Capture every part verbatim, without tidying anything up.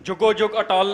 जुगो जुग अटल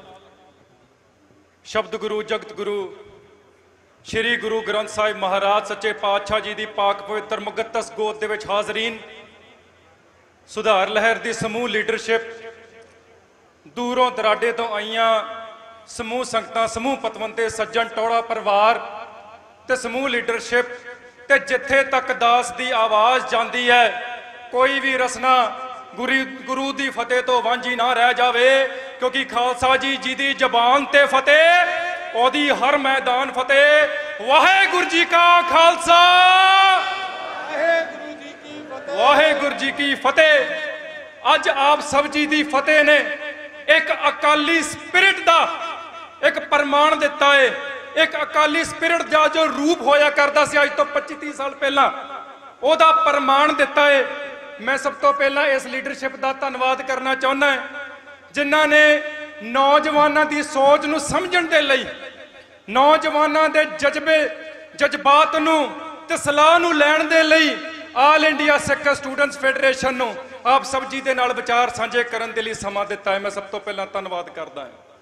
शब्द गुरु जगत गुरु श्री गुरु ग्रंथ साहिब महाराज सच्चे पातशाह जी की पाक पवित्र मुकद्दस गोद दे विच हाज़रीन सुधार लहर की समूह लीडरशिप दूरों दराडे तो आईयां समूह संगतां समूह पतवंते सज्जन टोड़ा परिवार ते समूह लीडरशिप ते जिथे तक दास की आवाज़ जाती है कोई भी रसना गुरु गुरु की फतेह तो वांझी ना रह जावे क्योंकि खालसा जी जी की जबान ते फतेह ओदी हर मैदान फतेह। वाहेगुरु जी का खालसा वाहेगुरु जी की फतेह। अज आप सब जी की फतेह ने एक अकाली स्पिरिट का एक प्रमाण दिता है, एक अकाली स्पिरिट का जो रूप होया करता सी अज तो पच्ची तीस साल पहला ओदा प्रमाण दिता है। मैं सब तो पहला इस लीडरशिप का धन्यवाद करना चाहना है जिन्हों ने नौजवानों की सोच नूं समझण दे लई नौजवानों के जज्बे जज्बात नूं ते सलाह नूं लैण दे लई all India Sikh students federation नूं आप सब जी दे नाल विचार साझे करन दे लई समा दिता है। मैं सब तो पहला धन्यवाद करदा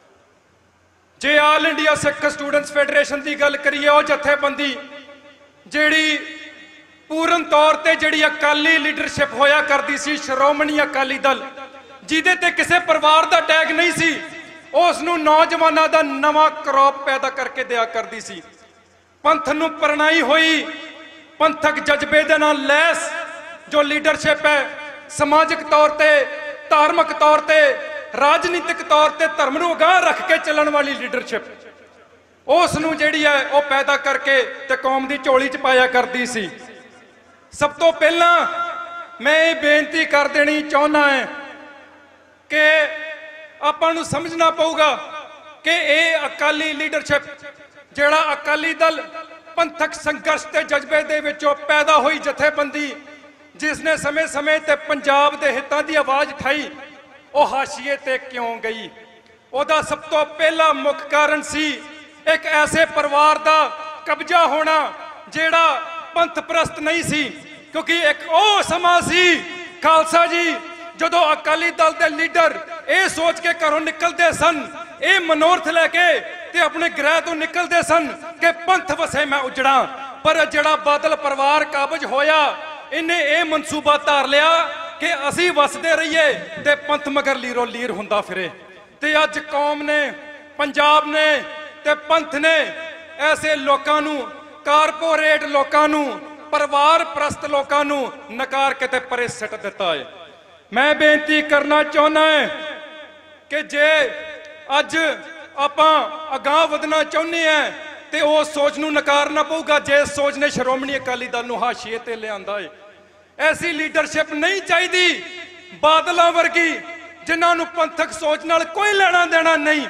हां। जे all India Sikh students federation की गल करिए वो जथेबंदी जिहड़ी पूर्ण तौर पर जिहड़ी अकाली लीडरशिप होया करती सी श्रोमणी अकाली दल जिहदे ते किसी परिवार का टैग नहीं सी उसनूं नौजवानों का नवा क्रॉप पैदा करके दिया करती सी। पंथ नूं परनाई हुई पंथक जज्बे दे नाल लैस जो लीडरशिप है समाजिक तौर पर धार्मिक तौर पर राजनीतिक तौर पर धर्म नूं अगाह रख के चलण वाली लीडरशिप उसनूं जिहड़ी है वो पैदा करके ते कौम की झोली च पाया करती सी। सब तो पहला मैं ये बेनती कर देनी चाहना है कि आपां नूं समझना पऊगा कि ये अकाली लीडरशिप जिहड़ा अकाली दल पंथक संघर्ष के जज्बे दे विचों पैदा हुई जथेबंदी जिसने समय समय ते पंजाब के हितों की आवाज़ उठाई वो हाशिए ते क्यों गई। उहदा सब तो पहला मुख्य कारण सी एक ऐसे परिवार का कब्जा होना जिहड़ा पंथ प्रस्त नहीं सी क्योंकि एक ओ समा सी खालसा जी जदों अकाली दल के लीडर ये सोच के घरों निकलते सन ये मनोरथ लैके ते अपने गृह तो निकलते सन कि पंथ वसे मैं उजड़ा पर जिहड़ा बादल परिवार काबज होया इन्हें ये मनसूबा धार लिया कि असी वसदे रहीए ते पंथ मगर लीरो लीर हुंदा फिरे। ते अज कौम ने पंजाब ने ते पंथ ने ऐसे लोगों नूं कारपोरेट लोगों नूं परिवार प्रस्त लोगों नूं नकार के ते परे सट दिता है। मैं बेनती करना चाहना है कि जे अज आपां अगाह वधना चाहुंदे हैं ते उस सोच नूं नकारना पऊगा जे सोच ने श्रोमणी अकाली दल नूं हाशिए ते लिआंदा है। ऐसी लीडरशिप नहीं चाहिदी बादलों वर्गी जिन्हां नूं पंथक सोच नाल कोई लेना देना नहीं।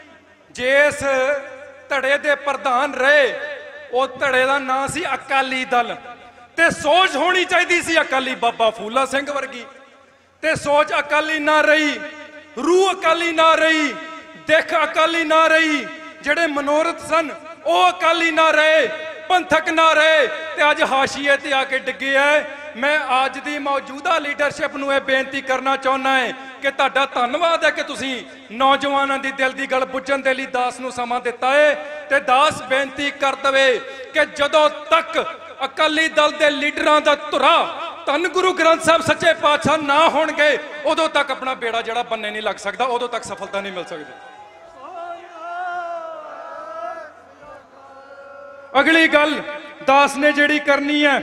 जिस धड़े दे प्रधान रहे वो धड़े का नाम सी अकाली दल ते सोच होनी चाहिए सी अकाली बाबा फूला सिंह वर्गी ते सोच अकाली ना रही रूह अकाली ना रही दिख अकाली ना रही जेड़े मनोरथ सन वो अकाली ना रहे पंथक ना रहे ते अज हाशिए ते आके डिगे है। मैं आज दी मौजूदा लीडरशिप नूं यह बेनती करना चाहना है कि तुहाडा धन्नवाद है कि तुसीं नौजवानों की दिल की गल बुझण दे लई दास नूं समा दिता है ते दास बेनती कर दवे कि जदों तक अकाली दल के लीडरां दा धुरा धन गुरु ग्रंथ साहब सच्चे पातशाह ना होणगे उदों तक अपना बेड़ा जिहड़ा बन्ने नहीं लग सकदा उदों तक सफलता नहीं मिल सकती। अगली गल दास ने जिहड़ी करनी है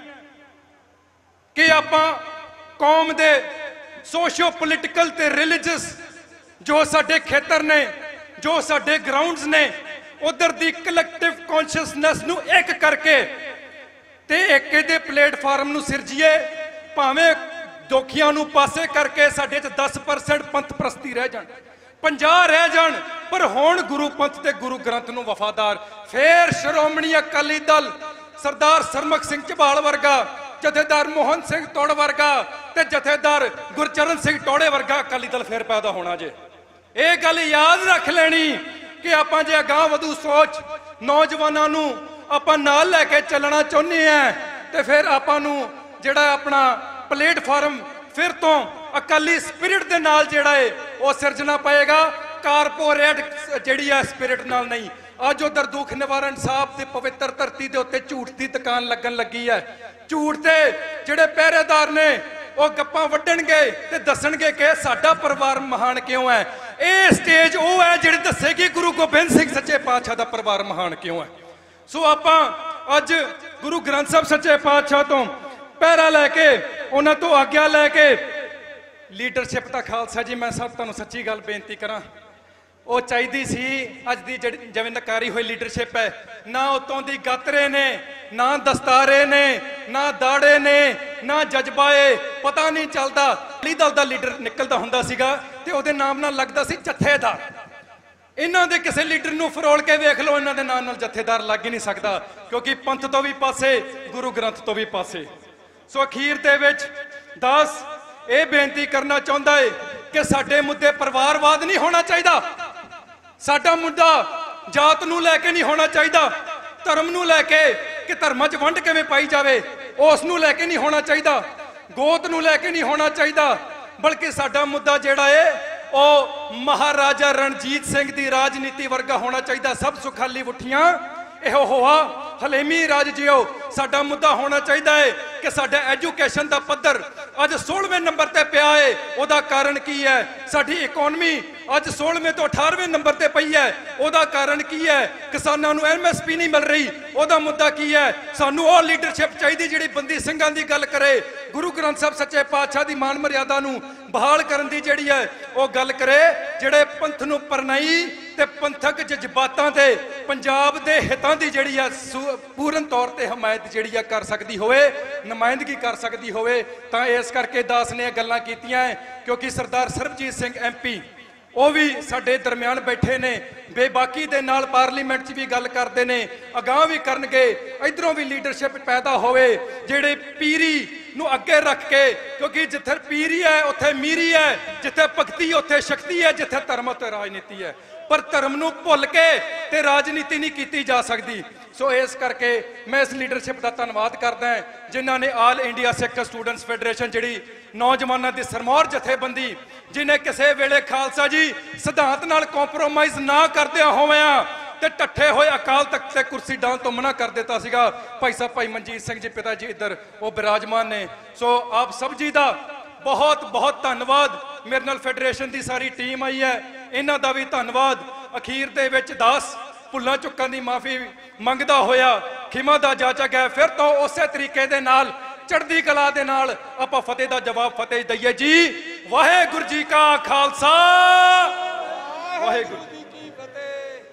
कि आपां कौम दे सोशो पोलिटिकल ते रिलीजियस जो साडे खेतर ने जो साडे ग्राउंड्स ने उधर दी कलैक्टिव कॉन्शियसनैस नूं एक करके ते एक दे प्लेटफार्म नूं सिरजीए भावें दोखियां नूं पासे करके साडे च दस परसेंट पंथ प्रस्ती रह जाण पंजाह रह जाण पर होण गुरु पंथ ते गुरु ग्रंथ नूं वफादार। फिर श्रोमणी अकाली दल सरदार सरमुख सिंह झबाल वर्गा जथेदार मोहन सिंह तोड़ वर्गा ते जथेदार गुरचरण सिंह टोड़े वर्गा अकाली दल फिर पैदा होना जे। ये गल याद रख लेनी कि आपां जे अगाह वधू सोच नौजवानों नूं आपां नाल लैके चलना चाहुंदे हैं ते फिर आपां नूं जिहड़ा अपना प्लेटफार्म फिर तो अकाली स्पिरिट दे नाल जिहड़ा है वो सिरजना पाएगा, कारपोरेट जिहड़ी है स्पिरिट नाल नहीं। अज उधर दुख निवारण साहब की पवित्र धरती के उत्ते झूठ की दुकान लगन लगी है। झूठ के जिहड़े पहरेदार ने वो गप्पां वड्डणगे ते दसणगे कि साडा परिवार महान क्यों है। ये स्टेज वो है जिहड़ी दसेगी गुरु गोबिंद सिंह सच्चे पातशाह का परिवार महान क्यों है। सो आपां अज गुरु ग्रंथ साहब सच्चे पातशाह तो पैरा लैके उन्हां तो आग्या लैके लीडरशिप का खालसा जी मैं सब तुहानूं सच्ची गल बेनती करा, वो चाहिए सी अज की जिहड़ी जिवें नकारी हुई लीडरशिप है, ना उतों दी गातरे ने, ना दस्तारे ने, ना दाड़े ने, ना जज्बा है, पता नहीं चलता। अकाली दल का लीडर निकलता हुंदा सीगा ते उहदे नाम नाल लगदा सी जथेदार। इन्हां दे किसी लीडर नूं फरोल के वेख लो, इन्हां दे नाम नाल जथेदार लग ही नहीं सकता, क्योंकि पंथ तो भी पासे गुरु ग्रंथ तो भी पासे। सो अखीर दे विच दास ये बेनती करना चाहुंदा है कि साडे मुद्दे परिवारवाद नहीं होना चाहिए, साडा मुद्दा जात नूं लैके नहीं होना चाहिए, धर्म नूं लैके कि धर्मां च वंड किवें पाई जावे उस नूं लैके नहीं होना चाहिए, गोत नूं लैके नहीं होना चाहिए, बल्कि साडा मुद्दा जिहड़ा है वो महाराजा रणजीत सिंह की राजनीति वर्गा होना चाहिए। सब सुखाली उठियां इहो होआ हलेमी राज जियो। साडा मुद्दा होना चाहिए है कि साडा एजुकेशन का पद्धर अज सोलहवें नंबर ते पिया है। उहदा कारण की है? साडी इकोनॉमी अज सोलहवें तो अठारहवें नंबर ते पई है। उहदा कारण की है? किसानां नूं एम एस पी नहीं मिल रही। उहदा मुद्दा की है? सानू वो लीडरशिप चाहिए जिहड़ी बंदी ਸਿੰਘਾਂ ਦੀ ਗੱਲ करे, गुरु ग्रंथ साहब सच्चे पातशाह की मान मर्यादा नूं बहाल करन दी जिहड़ी है वो गल करे, जिहड़े पंथ नूं परनाई ते पंथक जज्बातां ते पंजाब दे हितां दी जिहड़ी है पूर्ण तौर ते हमायत जिहड़ी है कर सकदी होवे, नुमाइंदगी कर सकदी होवे। तां इस करके दास ने गल्लां कीतियां क्योंकि सरदार सरबजीत सिंह एम पी वो भी साडे दरम्यान बैठे ने, बेबाकी दे नाल पार्लीमेंट च भी गल करते ने, अगाह भी करनगे। इधरों भी लीडरशिप पैदा होवे जिहड़े पीरी नूं अगे रख के, क्योंकि जिथे पीरी है उत्थे मीरी है, जिथे भगती उत्थे शक्ति है, जिथे धर्म उत्थे राजनीति है। पर धर्म नूं भुल के ते राजनीति नहीं की जा सकती। सो इस करके मैं इस लीडरशिप का धन्यवाद करदा है जिन्हों ने all India Sikh students federation जिहड़ी नौजवानों की सरमौर जथेबंदी जिन्हें किसी वेले खालसा जी सिद्धांत नाल कॉम्प्रोमाइज़ ना करदे होविया ते टट्ठे होए अकाल तख्त ते कुर्सी डाउन तो मना कर दिता सीगा। भाई साहब भाई मनजीत सिंह जी पिता जी इधर वो विराजमान ने। सो आप सब जी का बहुत बहुत धन्यवाद। मेरे नाल फेडरेशन की सारी टीम आई है, इन्हां दा भी धन्यवाद। अखीर दे विच दास भुल्लां चुक्कां दी माफ़ी मंगदा होया खिमा दा जाचक है। फिर तो उस तरीके दे नाल चढ़दी कला दे नाल आपां फतेह दा जवाब फतेह दईए जी। वाहेगुरू जी का खालसा, वाहेगुरू जी की फतेह।